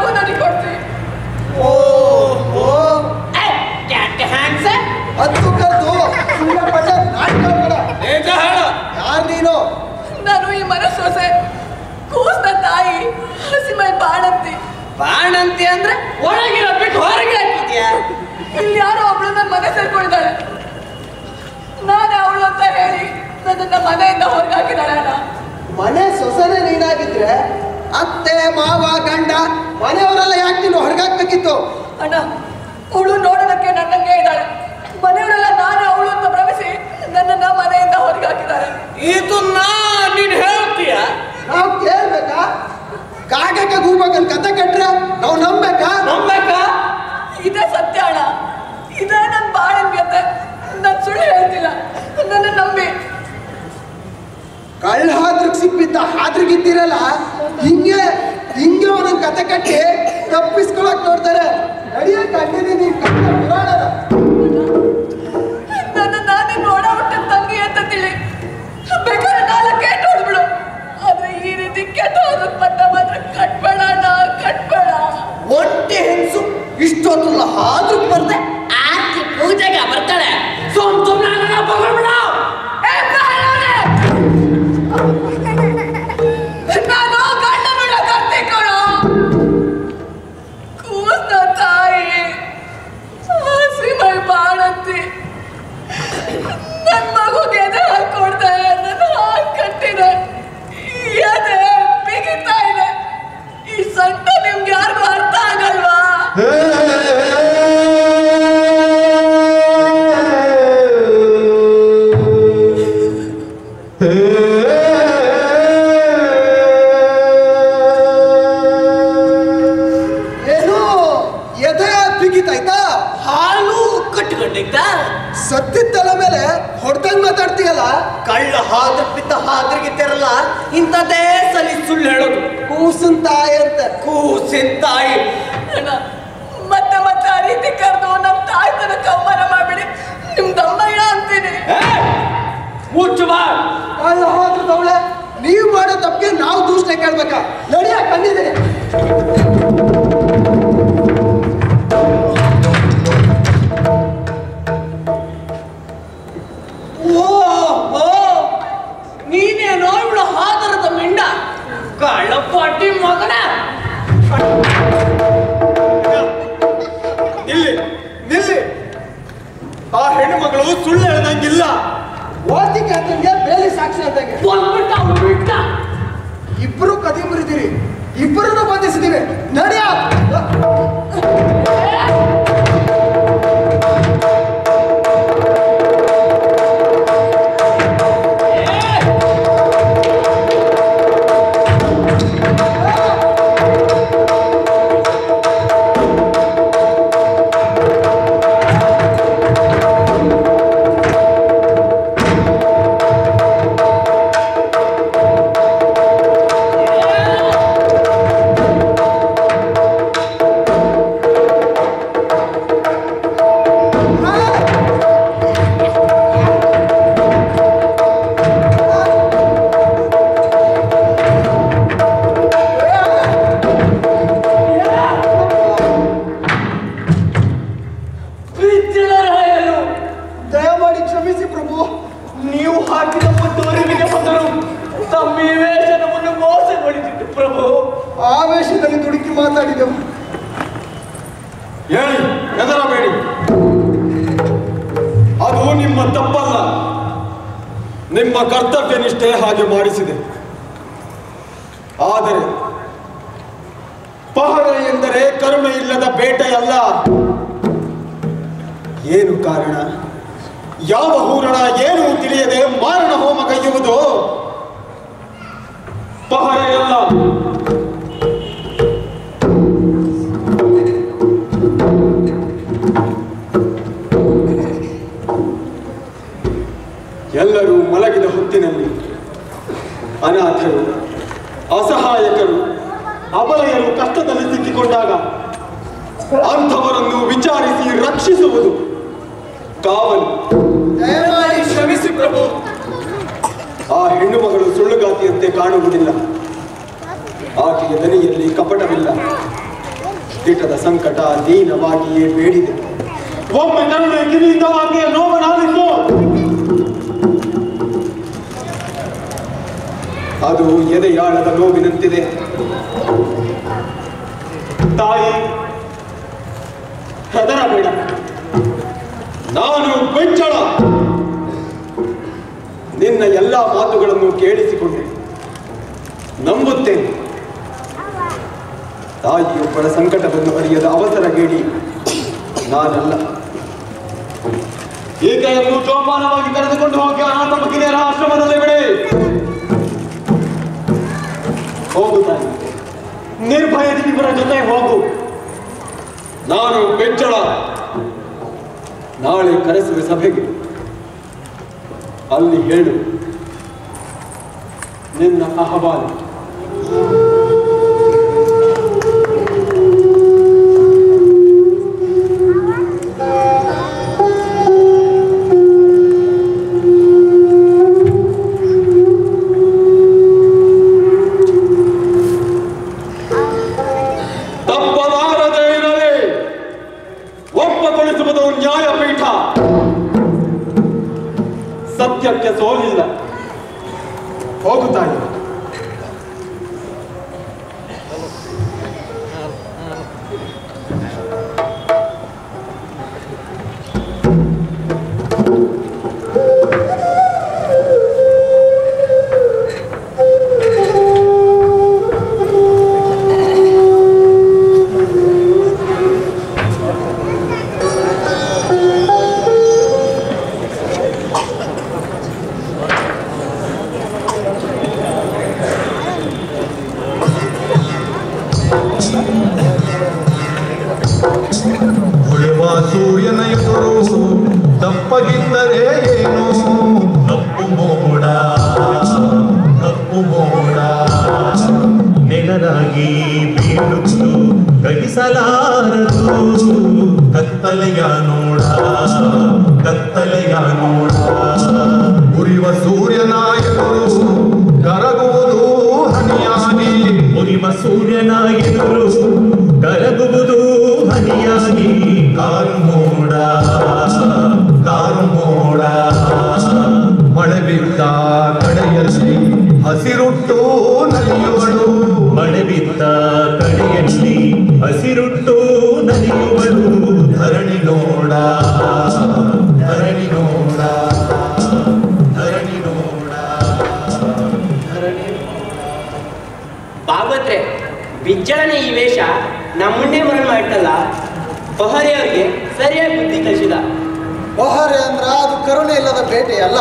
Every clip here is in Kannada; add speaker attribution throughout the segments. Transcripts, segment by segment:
Speaker 1: ಮಗು ನನಗೆ ಕೊಡ್ತೀನಿ.
Speaker 2: ಹತ್ತು ಕದ್ದು ಯಾರು ನೀನು?
Speaker 1: ನಾನು ಈ ಮನೆ ಸೊಸೆ, ಕೂಸ್ನ ತಾಯಿ, ಹಸಿಮೈ ಬಾಣಂತಿ.
Speaker 3: ಬಾಣಂತಿ ಅಂದ್ರೆ ಒಳಗಿರ ಬಿಟ್ಟು ಹೊರಗೆ ಹಾಕಿದ್ಯಾ?
Speaker 1: ಇಲ್ಲಿ ಯಾರೋ ಒಬ್ಳು ನನ್ನ ಮನೆ ಸೇರ್ಕೊಂಡಿದ್ದಾಳೆ. ನಾನು ಅವಳು ಅಂತ ಹೇಳಿ ನನ್ನನ್ನ ಮನೆಯಿಂದ ಹೊರಗೆ ಹಾಕಿದ್ದಾಳೆ. ಅಣ್ಣ,
Speaker 2: ಮನೆ ಸೊಸೆನೆ ನೀನಾಗಿದ್ರೆ ಅತ್ತೆ ಮಾವ ಗಂಡ ಮನೆಯವರೆಲ್ಲ ಯಾಕೆ ನೀನು ಹೊರಗಾಕ್ಬೇಕಿತ್ತು?
Speaker 1: ಅಣ್ಣ, ಅವಳು ನೋಡೋದಕ್ಕೆ ನನ್ನಂಗೆ ಇದ್ದಾಳೆ. ಮನೆಯವರೆಲ್ಲ ನಾನು ಅವಳು ಅಂತ ಭ್ರಮಿಸಿ ನನ್ನನ್ನ ಮನೆಯಿಂದ ಹೊರಗೆ ಹಾಕಿದ್ದಾರೆ.
Speaker 3: ಇದನ್ನ ನೀನ್ ಹೇಳ್ತೀಯ?
Speaker 2: ನಾವು ಕೇಳ್ಬೇಕಾ? ಕಾಗಕ್ಕೆ ಗೂಬಕ್ಕನ್ ಕತೆ ಕಟ್ರೆ ನಾವು ನಂಬೇಕಾ?
Speaker 1: ಇದೇ ಸತ್ಯ ಅಣ್ಣ, ಇದೇ ನನ್ನ ಬಾಳನ್ಗತೆ. ನಾನು ಸುಳ್ಳು ಹೇಳ್ತಿಲ್ಲ, ನನ್ನ ನಂಬಿ.
Speaker 2: ಕಳ್ಳ ಹಾದ್ರಿಗೆ ಸಿಕ್ಬಿದ್ದ ಹಾದ್ರಿಗಿದ್ದೀರಲ್ಲ, ಹಿಂಗೆ ಒಂದೊಂದು ಕತೆ ಕಟ್ಟಿ ತಪ್ಪಿಸ್ಕೊಳಕ್ ನೋಡ್ತಾರೆ. ನಡೆಯ ಕಂಡಿದ್ದೀನಿ ಪುರಾಣದ.
Speaker 1: ನನ್ನ ನಾನೇ ನೋಡ ಹುಟ್ಟ ತಂಗಿ ಅಂತ ತಿಳಿ, ಬೇಕಾದ್ರೆ ನಾಲ್ಕೇ ನೋಡ್ಬಿಡು. ಆದ್ರೆ ಈ ರೀತಿ ಕೆಟ್ಟ ಹೋದಕ್ ಪಟ್ಟ ಮಾತ್ರ ಕಟ್ಬೇಡ ಅಣ್ಣ, ಕಟ್ಬೇಡ.
Speaker 3: ಒಂಟಿ ಹೆಂಗಸು ಇಷ್ಟೊತ್ತಲ್ಲ ಹಾದ್ರು ಬರ್ದೆ ಆರ್ತಿ ಪೂಜೆಗೆ ಬರ್ತಾಳೆ.
Speaker 1: ನಾನು ಗಂಡ ನೋಡ ಕರ್ತಿಕೊಳ್ಳೋ ಕೂಸ್ನ ತಾಯಿ, ಹಸಿಮೈ ಬಾಣಂತಿ, ನನ್ ಮಗುಗೆ ಎದೆ ಹಾಕೊಡ್ದೆ, ನನ್ನ ಹಾಲು ಕಟ್ಟಿದೆ, ಎದೆ ಬಿಗಿತಾ ಇದೆ. ಈ ಸಂಟ ನಿಮ್ಗೆ ಯಾರಿಗೂ ಅರ್ಥ ಆಗಲ್ವಾ?
Speaker 2: ಏನು ಎದೆ ಬಿಗಿತಾಯ್ತಾ?
Speaker 3: ಹಾಲು ಕಟ್ಟಿಕೊಂಡಿದ್ದ
Speaker 2: ಸತ್ತಿದ ತಲೆ ಮೇಲೆ ಹೊಡೆದಂಗ್ ಮಾತಾಡ್ತೀಯಲ್ಲ.
Speaker 3: ಕಳ್ಳ ಹಾದ್ರ ಬಿದ್ದ ಹಾದ್ರಿಗಿದ್ದಾರಲ್ಲ, ಇಂಥದ್ದೇ ಸಲಿ ಸುಳ್ಳು ಹೇಳೋದು.
Speaker 2: ಕೂಸಿನ ತಾಯಿ ಅಂತ.
Speaker 3: ಕೂಸಿನ ತಾಯಿ.
Speaker 1: ಅಣ್ಣ, ಮತ್ತೆ ಮತ್ತೆ ಆ ರೀತಿ ಕರೆದು ನಮ್ಮ ತಾಯಿ ತನಕ ಅವಮಾನ ಮಾಡ್ಬೇಡಿ. ನಿಮ್ ದಮ್ಮಯ್ಯ ಅಂತೀನಿ.
Speaker 3: ಮುಚ್ಚುವ
Speaker 2: ಕಳ್ಳ ಹಾದ್ರದವಳೆ, ನೀವು ಮಾಡೋ ತಪ್ಪಿಗೆ ನಾವು ದೂಷಣೆ ಕೇಳ್ಬೇಕಾ? ನಡಿಯ ಕಂಡಿದ್ದೀನಿ.
Speaker 3: ನೀನೇನೋ ಇವಳು ಹಾದರದ ಮಿಂಡ, ಕಳ್ಳಪಾಟಿ ಮಗನ.
Speaker 4: ನಿಲ್ಲಿ. ಆ ಹೆಣ್ಣು ಮಗಳು ಸುಳ್ಳು ಹೇಳ್ದಂಗಿಲ್ಲ.
Speaker 2: ಓದಿಗೆ ಆತಂಗೆ ಬೇಲಿ ಸಾಕ್ಷಿ ಅಂತಾಗೆ
Speaker 3: ಬಂದ್ಬಿಟ್ಟ ಅವ್ನು ಬಿಟ್ಟ.
Speaker 2: ಇಬ್ರು ಕದಿ ಮುರಿದಿರಿ, ಇಬ್ಬರನ್ನು ಬಂಧಿಸಿದೀವಿ. ನಡಿಯ. ದಯಮಾಡಿ ಕ್ಷಮಿಸಿ ಪ್ರಭು.
Speaker 3: ನೀವು ಹಾಕಿದ ತೋರಿನಿಗೆ ಬಂದರು ತಮ್ಮ ವೇಷನವನ್ನು ಮೋಸಗೊಳಿಸಿತು ಪ್ರಭು.
Speaker 2: ಆವೇಶದಲ್ಲಿ ದುಡುಕಿ ಮಾತಾಡಿದೆವು.
Speaker 4: ಹೇಳಿ, ಹೆದರಬೇಡಿ. ಅದು ನಿಮ್ಮ ತಪ್ಪಲ್ಲ, ನಿಮ್ಮ ಕರ್ತವ್ಯ ನಿಷ್ಠೆ ಹಾಗೆ ಮಾಡಿಸಿದೆ. ಆದರೆ ಪಹರ ಎಂದರೆ ಕರುಣೆ ಇಲ್ಲದ ಬೇಟೆಯಲ್ಲ. ಏನು ಕಾರಣ? ಯಾವ ಹೂರಣ ಏನು ತಿಳಿಯದೆ ಮಾರಣ ಹೋಮಗೈಯುವುದು ಪಹರೆಯಲ್ಲ. ಎಲ್ಲರೂ ಮಲಗಿದ ಹೊತ್ತಿನಲ್ಲಿ ಅನಾಥರು, ಅಸಹಾಯಕರು, ಅಬಲೆಯರು ಕಷ್ಟದಲ್ಲಿ ಸಿಕ್ಕಿಕೊಂಡಾಗ ಅಂಥವರನ್ನು ವಿಚಾರಿಸಿ ರಕ್ಷಿಸುವುದು ಕಾವಲು.
Speaker 2: ದಯಮಾಡಿ
Speaker 4: ಕ್ಷಮಿಸಿ ಪ್ರಭು. ಆ ಹೆಣ್ಣು ಮಗಳು ಸುಳ್ಳುಗಾತಿಯಂತೆ ಕಾಣುವುದಿಲ್ಲ. ಆಕೆಯ ದನಿಯಲ್ಲಿ ಕಪಟವಿಲ್ಲ, ದಿಟದ ಸಂಕಟ ದೀನವಾಗಿಯೇ ಬೇಡಿದೆ. ಒಮ್ಮೆ ಕರುಣೆ ಕಿವಿಯಿಂದ ಆಕೆಯ ನೋವನಾದಿತ್ತು. ಅದು ಎದೆಯಾಳದ ನೋವಿನಂತಿದೆ. ತಾಯಿ, ಹೆದರಬೇಡ, ನಾನು ಬೆಚ್ಚಳ. ನಿನ್ನ ಎಲ್ಲ ಮಾತುಗಳನ್ನು ಕೇಳಿಸಿಕೊಂಡೆ, ನಂಬುತ್ತೇನೆ. ತಾಯಿಯೊಬ್ಬಳ ಸಂಕಟವನ್ನು ಅರಿಯದ ಅವಸರ ಹೇಳಿ ನಾನಲ್ಲ. ಈಕೆಯನ್ನು ಜೋಪಾನವಾಗಿ ಕರೆದುಕೊಂಡು ಹೋಗಿ ಅನಾಥ ಮಹಿಳೆಯರ ಆಶ್ರಮದಲ್ಲಿ ಬಿಡಿ. ಹೋಗು ತಾಯಿ, ನಿರ್ಭಯದಿ ಇವರ ಜೊತೆ ಹೋಗು. ನಾನು ಬೆಚ್ಚಳ. ನಾಳೆ ಕರೆಸುವ ಸಭೆಗೆ. ಅಲ್ಲಿ ಹೇಳು ನಿನ್ನ ಅಹವಾಲು. ತಪ್ಪಲಾರದೇ ಇರಲಿ. ಒಪ್ಪಗೊಳಿಸುವುದು ನ್ಯಾಯಪೀಠ. ಸತ್ಯಕ್ಕೆ ಸೋಲಿಲ್ಲ. ಹೋಗುತ್ತಾನೆ.
Speaker 5: ಸೂರ್ಯನ ಎದುರು ದಪ್ಪಗಿದ್ದರೆ ಏನು? ಕಪ್ಪು ಮೋಡ, ಕಪ್ಪು ಮೋಡ ನೆಲರಾಗಿ ಬೀಳುವುದು ಕಲಿಸಲಾರದು. ಕತ್ತಲೆಯ ನೋಡ, ಕತ್ತಲೆಯ ನೋಡ. ಉರಿಯುವ ಸೂರ್ಯನ ಎದುರು ಕರಗುವುದು ಹನಿಯಾಗಿ. ಉರಿಯುವ ಸೂರ್ಯನ ಎದುರು ಕರಗುವುದು ಹನಿಯಾಗಿ. ಕಾರು ಮೋಡ, ಕಾರು ಮೋಡ. ಮಳೆ ಬಿದ್ದ ಕಡೆಯಲ್ಲಿ ಹಸಿರುಟ್ಟು ನಲಿಯುವಳು. ಮಳೆ ಬಿದ್ದ ಕಡೆಯಲ್ಲಿ ಹಸಿರುಟ್ಟು ನಲಿಯುವಳು. ಧರಣಿ ನೋಡ, ಧರಣಿ ನೋಡ, ಧರಣಿ ನೋಡ, ಧರಣಿ ನೋಡ.
Speaker 3: ಭಾಗವತ್ರೆ, ಬಿಜ್ಜಳನ ಈ ವೇಷ ನಮ್ಮನ್ನೇ ಮರಣ ಮಾಡ್ತಲ್ಲ. ಪಹರೆಯವರಿಗೆ ಸರಿಯಾಗಿ ಬುದ್ಧಿ ಕಲಿಸಿದ.
Speaker 2: ಪಹರೆ ಅಂದ್ರ ಅದು ಕರುಣೆ ಇಲ್ಲದ ಬೇಟೆಯಲ್ಲ,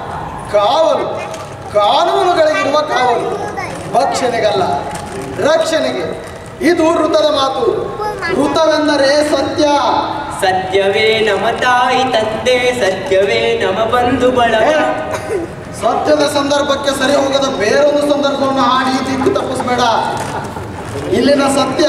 Speaker 2: ಕಾವಲು. ಕಾನೂನುಗಳಿಗಿರುವ ಕಾವಲು, ಭಕ್ಷಣೆಗಲ್ಲ, ರಕ್ಷಣೆಗೆ. ಇದು ಋತದ ಮಾತು. ಋತವೆಂದರೆ ಸತ್ಯ.
Speaker 3: ಸತ್ಯವೇ ನಮ ತಾಯಿ ತಂದೆ, ಸತ್ಯವೇ ನಮ ಬಂಧು ಬಳಗ.
Speaker 2: ಸತ್ಯದ ಸಂದರ್ಭಕ್ಕೆ ಸರಿ ಹೋಗದ ಬೇರೊಂದು ಸಂದರ್ಭವನ್ನು ಹಾಡಿ ದಿಕ್ಕು ತಪ್ಪಿಸ್ಬೇಡ. ಇಲ್ಲಿನ ಸತ್ಯ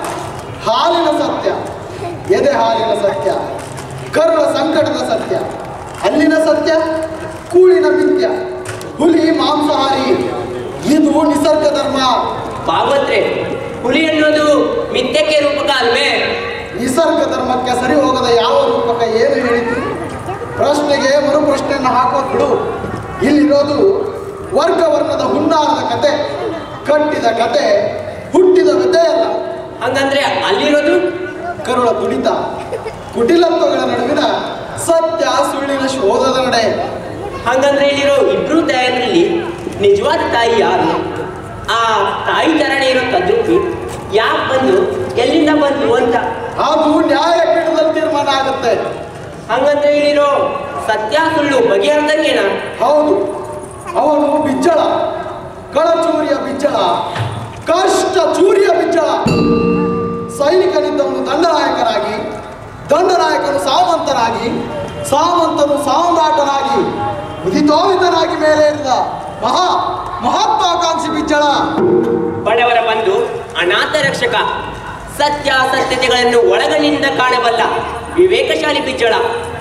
Speaker 2: ಹಾಲಿನ ಸತ್ಯ, ಎದೆ ಹಾಲಿನ ಸತ್ಯ, ಕರುಳ ಸಂಕಟದ ಸತ್ಯ. ಅಲ್ಲಿನ ಸತ್ಯ ಕೂಳಿನ ಮಿಥ್ಯ, ಹುಲಿ ಮಾಂಸಾಹಾರಿ. ಇದು ನಿಸರ್ಗ ಧರ್ಮ.
Speaker 3: ಭಾಗವತ್ರೆ, ಹುಲಿ ಅನ್ನೋದು ಮಿಥ್ಯಕ್ಕೆ ರೂಪಕ ಅಲ್ವೇ?
Speaker 2: ನಿಸರ್ಗ ಧರ್ಮಕ್ಕೆ ಸರಿ ಹೋಗದ ಯಾವ ರೂಪಕ ಏನು ಹೇಳಿತು? ಪ್ರಶ್ನೆಗೆ ಮರು ಪ್ರಶ್ನೆಯನ್ನು ಹಾಕೋದು ಬಿಡು. ಇಲ್ಲಿರೋದು ವರ್ಗವರ್ಣದ ಹುನ್ನಾರದ ಕತೆ, ಕಟ್ಟಿದ ಕತೆ, ಹುಟ್ಟಿದ ವ್ಯತೆಯಲ್ಲ.
Speaker 3: ಹಂಗಂದ್ರೆ ಅಲ್ಲಿರೋದು
Speaker 2: ಕರುಳ ತುಡಿತ, ಕುಟಿಲತ್ವಗಳ ನಡುವಿನ ಸತ್ಯ ಸುಳ್ಳಿನ ಶೋಧದ ನಡೆ.
Speaker 3: ಹಂಗಂದ್ರೆ ಇಲ್ಲಿರೋ ಇಬ್ರು ತಾಯಂದ್ರಲ್ಲಿ ನಿಜವಾದ ತಾಯಿ ಯಾರು? ಆ ತಾಯಿ ತರನೇ ಇರೋ ತದ್ರೂಪಿ ಯಾಕೆ ಬಂದು, ಎಲ್ಲಿಂದ ಬಂದು ಅಂತ
Speaker 2: ಅದು ನ್ಯಾಯಪೀಠದಲ್ಲಿ ತೀರ್ಮಾನ ಆಗುತ್ತೆ.
Speaker 3: ಹಂಗಂದ್ರೆ ಇಲ್ಲಿರೋ ಸತ್ಯ ಸುಳ್ಳು ಬಗೆಹರ್ದಂಗೇನ?
Speaker 2: ಹೌದು, ಅವನು ಬಿಜ್ಜಳ, ಕಳಚೂರಿಯ ಬಿಜ್ಜಳ, ಕಷ್ಟ ಚೂರಿಯ ಬಿಜ್ಜಳ. ಸೈನಿಕನಿದ್ದವನು ದಂಡನಾಯಕನಾಗಿ, ದಂಡನಾಯಕನು ಸಾಮಂತನಾಗಿ, ಸಾಮಂತನು ಸಾಮ್ರಾಟನಾಗಿ, ಉದಿತೋವಿತನಾಗಿ ಮೇಲೆ ಇರಿದ ಮಹತ್ವಾಕಾಂಕ್ಷಿ ಬಿಜ್ಜಳ.
Speaker 3: ಬಡವರ ಬಂಧು, ಅನಾಥ ರಕ್ಷಕ, ಸತ್ಯಾಸತ್ಯತೆಗಳನ್ನು ಒಳಗಣ್ಣಿಂದ ಕಾಣಬಲ್ಲ ವಿವೇಕಶಾಲಿ ಬಿಜ್ಜಳ.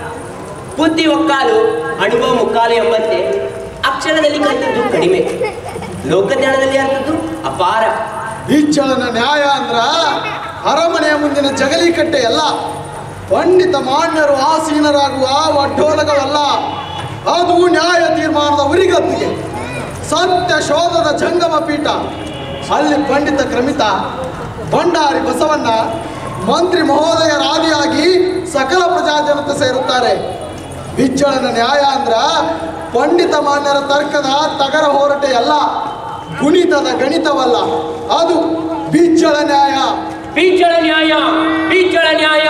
Speaker 3: ಬುದ್ಧಿ ಒಕ್ಕಾಲು, ಅನುಭವ ಮುಕ್ಕಾಲು ಎಂಬಂತೆ ಅಕ್ಷರದಲ್ಲಿ ಕಲಿತದ್ದು ಕಡಿಮೆ, ಲೋಕಜ್ಞಾನದಲ್ಲಿ ಅರ್ಥದ್ದು ಅಪಾರ.
Speaker 2: ಬಿಜ್ಜಳನ ನ್ಯಾಯ ಅಂದ್ರ ಅರಮನೆಯ ಮುಂದಿನ ಜಗಲಿಕಟ್ಟೆ ಅಲ್ಲ, ಪಂಡಿತ ಮಾನ್ಯರು ಆಸೀನರಾಗುವ ಒಡ್ಡೋಲಗಳಲ್ಲ. ಅದು ನ್ಯಾಯ ತೀರ್ಮಾನದ ಉರಿಗತ್ತಿಗೆ, ಸತ್ಯ ಶೋಧದ ಜಂಗಮ ಪೀಠ. ಅಲ್ಲಿ ಪಂಡಿತ ಕ್ರಮಿತ ಭಂಡಾರಿ ಬಸವಣ್ಣ ಮಂತ್ರಿ ಮಹೋದಯರಾದಿಯಾಗಿ ಸಕಲ ಪ್ರಜಾಜನತೆ ಸೇರುತ್ತಾರೆ. ಬಿಜ್ಜಳನ ನ್ಯಾಯ ಅಂದ್ರ ಪಂಡಿತ ಮಾನ್ಯರ ತರ್ಕದ ತಗರ ಹೋರಾಟೆ ಅಲ್ಲ, ಕುಣಿತದ ಗಣಿತವಲ್ಲ, ಅದು ಬಿಜ್ಜಳ ನ್ಯಾಯ.
Speaker 3: ಬಿಜ್ಜಳ ನ್ಯಾಯ, ಬಿಜ್ಜಳ ನ್ಯಾಯ.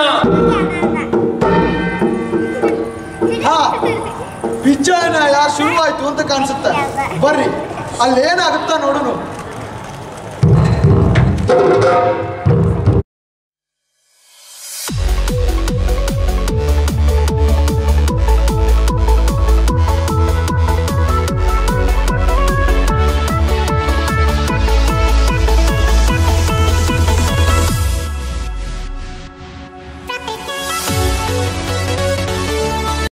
Speaker 2: ಹಾ, ಬಿಜ್ಜಳ ನ್ಯಾಯ ಶುರುವಾಯ್ತು ಅಂತ ಕಾಣಿಸುತ್ತೆ. ಬರ್ರಿ ಅಲ್ಲೇನಾಗುತ್ತಾ ನೋಡುನು.